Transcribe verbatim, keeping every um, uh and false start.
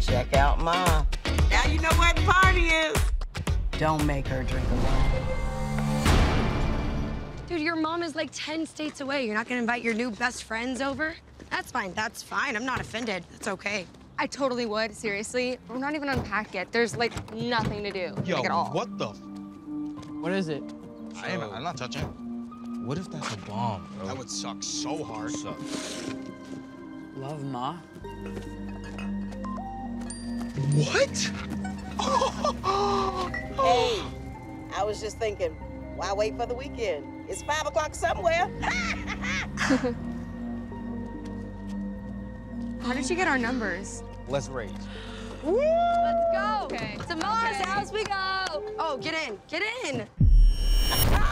Check out Mom. Now you know what the party is. Don't make her drink alone. Dude, your mom is like ten states away. You're not gonna invite your new best friends over? That's fine, that's fine. I'm not offended. That's okay. I totally would, seriously. We're not even unpacked yet. There's like nothing to do, Yo, like at all. what the? What is it? I ain't, I'm not touching. What if that's a bomb, bro? That would suck so hard. Suck. Love, Ma. What? Hey, I was just thinking, why wait for the weekend? It's five o'clock somewhere. How did she get our numbers? Let's raise. Woo! Let's go. Okay. To Ma's Okay. house we go. Oh, get in, get in.